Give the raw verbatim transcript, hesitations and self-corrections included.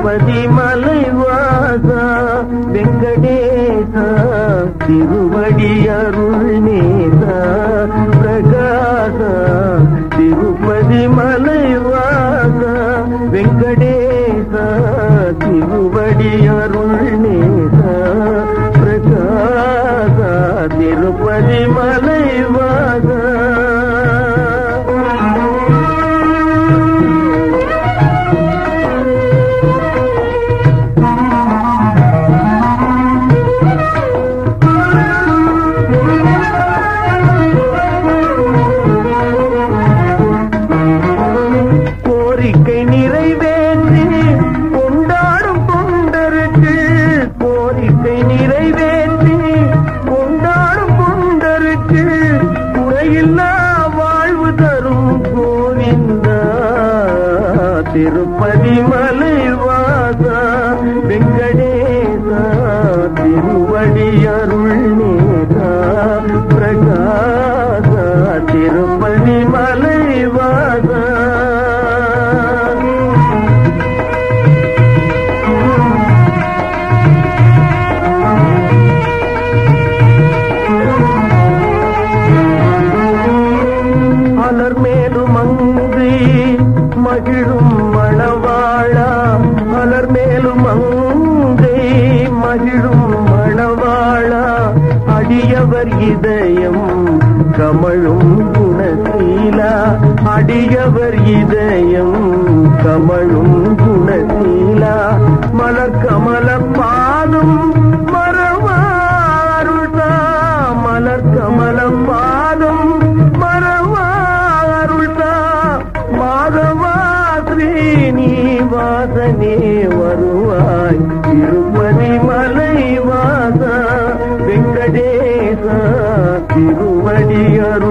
திருப்பதி மலைவாசா வெங்கடேசா திருவடி அருள் நேசா பிரகாசா திருப்பதி மலைவாசா வெங்கடேசா திருவடி அருள் நேசா பிரகாசா திருப்பதி மலைவாசா. கோரிக்கை நிறைவேற்றி கொண்டாடும் தொண்டருக்கு கோரிக்கை நிறைவேற்றி கொண்டாடும் தொண்டருக்கு குறையில்லா வாழ்வு தரும் கோவிந்தா திருப்பதி மலைவாசா வெங்கடேசா திருவடி அருள் நேசா பிரகாசா திருப்பதி மலைவாசா. அலர் மேலும் அங்கு மகிழும் மணவாழா அலர் மேலும் அங்கை மகிழும் மணவாழா அடியவர் இதயம் கமழும் குணசீலா அடியவர் இதயம் கமழும் குணசீலா மலர் கமல பாதம் மரவா அருள்தா மலர் கமல பாதம் மரவா அருள்தா மாதவா ஸ்ரீனிவாசனே வருவாய் திருப்பதி மலைவாசா வெங்கடேசா திருவடி அருள்